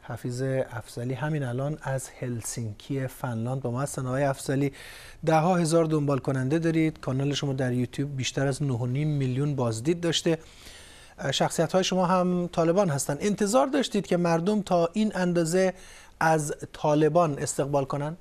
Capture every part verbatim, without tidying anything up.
حفیظ افضلی همین الان از هلسینکی فنلاند با ما هستن. آقای افضلی، ده ها هزار دنبال کننده دارید، کانال شما در یوتیوب بیشتر از نه و نیم میلیون بازدید داشته، شخصیت های شما هم طالبان هستن. انتظار داشتید که مردم تا این اندازه از طالبان استقبال کنن؟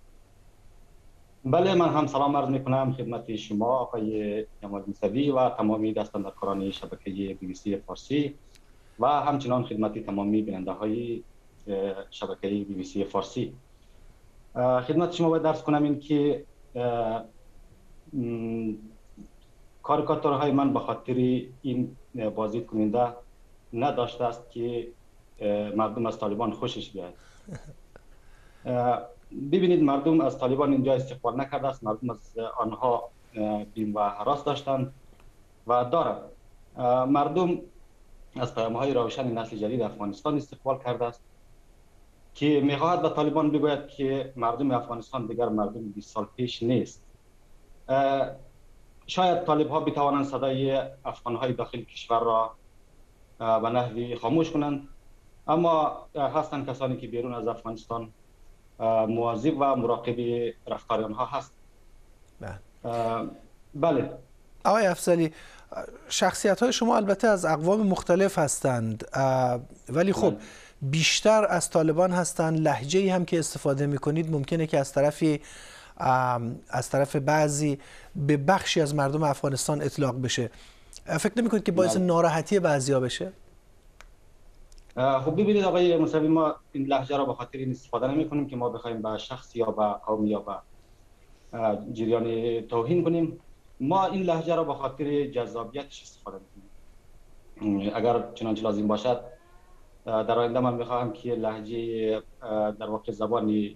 بله، من هم سلام عرض میکنم خدمت شما آقای جمال موسوی و تمامی دستاندرکاران شبکه بی بی سی فارسی و همچنان خدمت تمامی بیننده های شبکه بی بی سی فارسی. خدمت شما باید درس کنم این که کاریکاتورهای من به خاطر این بازدید کننده نداشته است که مردم از طالبان خوشش بیاید. ببینید، مردم از طالبان اینجا استقبال نکرده است، مردم از آنها بیم و هراس داشتند و دارند. مردم از پیام‌های روشن نسل جدید افغانستان استقبال کرده است که می‌خواهد به طالبان بگوید که مردم افغانستان دیگر مردم بیست سال پیش نیست. شاید طالب‌ها بتوانند صدای افغان‌های داخل کشور را به نحوی خاموش کنند، اما هستند کسانی که بیرون از افغانستان مواظب و مراقب رفتار آنها هست. بله. آقای افضلی، شخصیت های شما البته از اقوام مختلف هستند، ولی خب بیشتر از طالبان هستند. لهجه‌ای هم که استفاده می‌کنید ممکنه که از طرفی از طرف بعضی به بخشی از مردم افغانستان اطلاق بشه. فکر نمی‌کنید که باعث ناراحتی بعضیا بشه؟ خب ببینید آقای موسوی، ما این لهجه را به خاطر این استفاده نمی کنیم که ما بخوایم به شخص یا به قوم یا به جریان توهین کنیم. ما این لهجه را به خاطر جذابیتش استفاده می‌کنیم. اگر چنانچه لازم باشد در آینده من می‌خواهم که لهجه در واقع زبان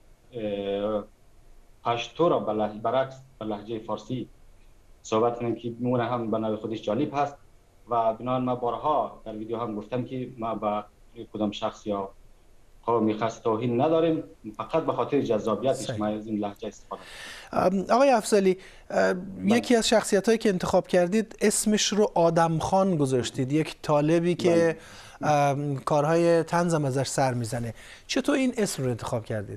پشتو را برعکس به لهجه فارسی صحبت کنیم که اون هم به نوع خودش جالب هست و بنابراین ما بارها در ویدیو هم گفتم که ما با کدام شخص یا قومی خاص توهین نداریم، فقط به خاطر جذابیتش ما از این لهجه استفاده می‌کنیم. آقای افضلی، یکی از شخصیت‌هایی که انتخاب کردید اسمش رو آدم خان گذاشتید، یک طالبی که کارهای طنزم ازش سر میزنه. چطور این اسم رو انتخاب کردید؟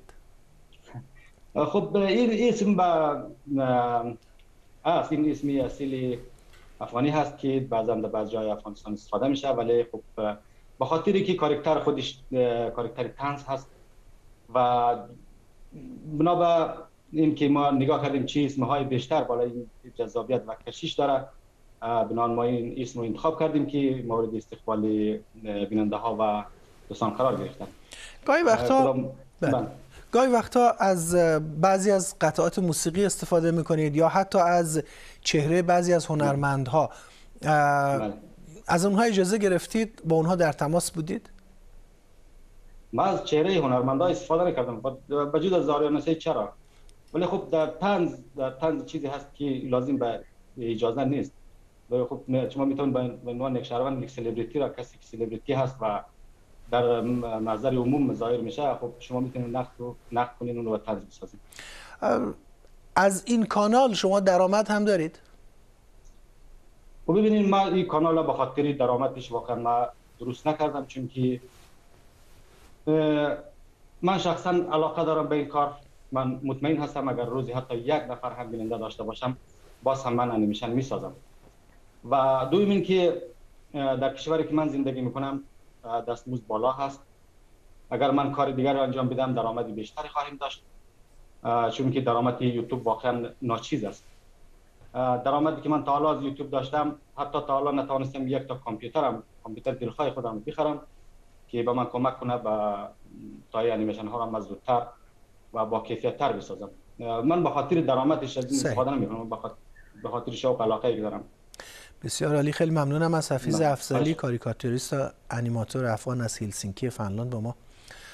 خب این اسم با است این اسمی اصیل افغانی هست که بعضا در بعض جای افغانستان استفاده میشه، ولی خب به خاطری که کاراکتر خودش کاراکتر طنز هست و بنا به این که ما نگاه کردیم چه اسمهای بیشتر بالای این جذابیت و کشش داره، بنابراین ما این اسم رو انتخاب کردیم که مورد استقبال بیننده ها و دوستان قرار گرفتن. گاهی وقتا گاهی وقتا از بعضی از قطعات موسیقی استفاده میکنید یا حتی از چهره بعضی از هنرمندها. از اونها اجازه گرفتید؟ با اونها در تماس بودید؟ ما از چهره هنرمندها استفاده نکردم به جز از زاریانسی چرا، ولی خب در طنز در طنز چیزی هست که لازم به اجازه نیست. ولی خب شما میتونید به عنوان یک شهروند یک سلبریتی را، کسی که سلبریتی هست و در منظر عموم ظاهر میشه، خب شما میتونید نقد رو نقد کنین اون رو طنز بسازید. از این کانال شما درآمد هم دارید؟ خب ببینید، ما این کانال به خاطر درآمدش واقعا ما درست نکردم، چون که من شخصا علاقه دارم به این کار. من مطمئن هستم اگر روزی حتی یک نفر هم بیننده داشته باشم باز هم من انیمیشن میسازم. و دوم این که در کشوری که من زندگی میکنم دستمزد بالا هست. اگر من کار دیگر رو انجام بدم درآمد بیشتری خواهیم داشت، چون که درآمد یوتیوب واقعا ناچیز است. درآمدی که من تا حالا از یوتیوب داشتم، حتی تا حالا نتوانستم یک تا کامپیوترم کامپیوتر دلخواه خودم بخرم که به من کمک کنه با تای انیمیشن ها را زودتر و با کیفیت تر بسازم. من به خاطر درآمدش از این استفاده نمی‌کنم، به خاطر شوق علاقه دارم. بسیار عالی، خیلی ممنونم از حفیظ افضلی، کاریکاتوریست و انیماتور افغان از هلسینکی فنلاند با ما